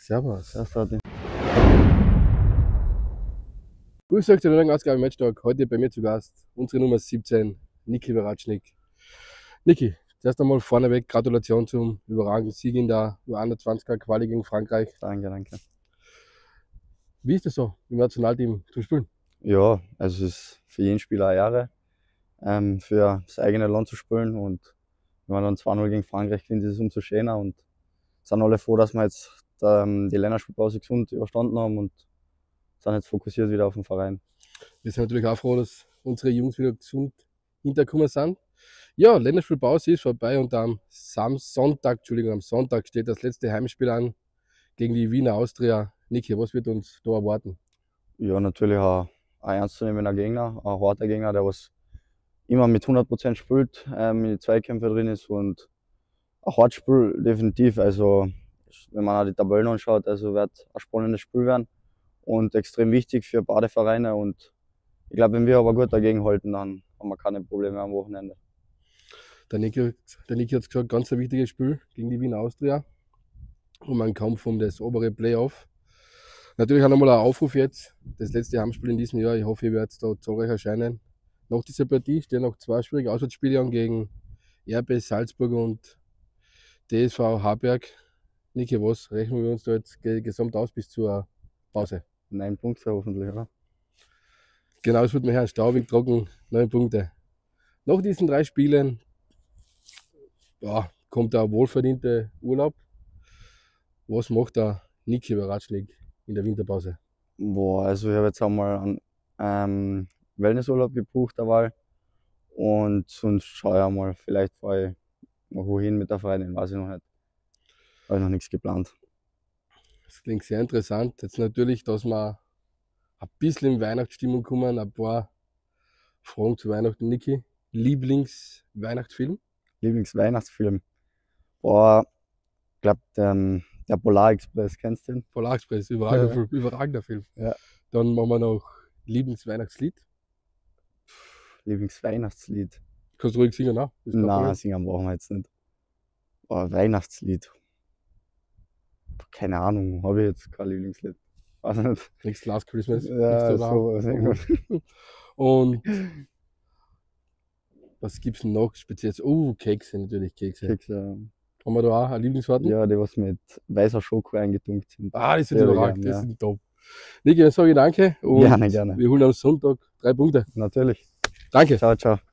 Servus. Das hat ihn. Grüß euch zu einem neuen Ausgabe im Matchtag. Heute bei mir zu Gast unsere Nummer 17, Niki Veračnik. Niki, zuerst einmal vorneweg Gratulation zum überragenden Sieg in der U21er Quali gegen Frankreich. Danke, danke. Wie ist es so, im Nationalteam zu spielen? Ja, also es ist für jeden Spieler eine Ehre, für das eigene Land zu spielen. Und wenn man dann 2-0 gegen Frankreich gewinnt, ist es umso schöner. Und sind alle froh, dass wir jetzt die Länderspielpause gesund überstanden haben und sind jetzt fokussiert wieder auf den Verein. Wir sind natürlich auch froh, dass unsere Jungs wieder gesund hintergekommen sind. Ja, Länderspielpause ist vorbei und am Sonntag steht das letzte Heimspiel an gegen die Wiener Austria. Niki, was wird uns da erwarten? Ja, natürlich ein ernstzunehmender Gegner, ein harter Gegner, der was immer mit 100% spielt, in die Zweikämpfe drin ist und ein hartes Spiel definitiv. Also wenn man auch die Tabellen anschaut, also wird ein spannendes Spiel werden und extrem wichtig für beide Vereine. Und ich glaube, wenn wir aber gut dagegen halten, dann haben wir keine Probleme am Wochenende. Der Niki hat gesagt, ganz ein wichtiges Spiel gegen die Wiener Austria um einen Kampf um das obere Playoff. Natürlich auch nochmal ein Aufruf jetzt, das letzte Heimspiel in diesem Jahr. Ich hoffe, ihr werdet da zahlreich erscheinen. Nach dieser Partie stehen noch zwei schwierige Auswärtsspiele an gegen RB Salzburg und TSV Harberg. Niki, was rechnen wir uns da jetzt gesamt aus bis zur Pause? 9 Punkte hoffentlich, oder? Genau, es wird mir her staubig, trocken, 9 Punkte. Nach diesen 3 Spielen kommt der wohlverdiente Urlaub. Was macht der Niki Veračnik in der Winterpause? Boah, also ich habe jetzt einmal einen Wellnessurlaub gebucht derweil und sonst schaue ich einmal, vielleicht fahre ich noch wohin mit der Freundin, weiß ich noch nicht. Habe ich noch nichts geplant. Das klingt sehr interessant. Jetzt natürlich, dass wir ein bisschen in Weihnachtsstimmung kommen, ein paar Fragen zu Weihnachten. Niki, Lieblingsweihnachtsfilm? Lieblingsweihnachtsfilm? Boah, ich glaube der Polarexpress, kennst du den? Polarexpress, überragender Ja. Film. Überragender Film. Ja. Dann machen wir noch Lieblingsweihnachtslied. Lieblingsweihnachtslied? Kannst du ruhig singen, ne? Nein, singen brauchen wir jetzt nicht. Boah, Weihnachtslied? Keine Ahnung, habe ich jetzt kein Lieblingslied. Weiß nicht. Nichts Last Christmas. Ja, nichts da sowas. Und was gibt's denn noch speziell? Kekse, natürlich Kekse. Kekse. Haben wir da auch eine Lieblingssorten? Ja, die was mit weißer Schoko eingetunkt sind. Die sind Sehr überragend, gern, die ja. sind top. Niki, dann sage ich danke und Gerne, gerne. wir holen am Sonntag 3 Punkte. Natürlich. Danke. Ciao, ciao.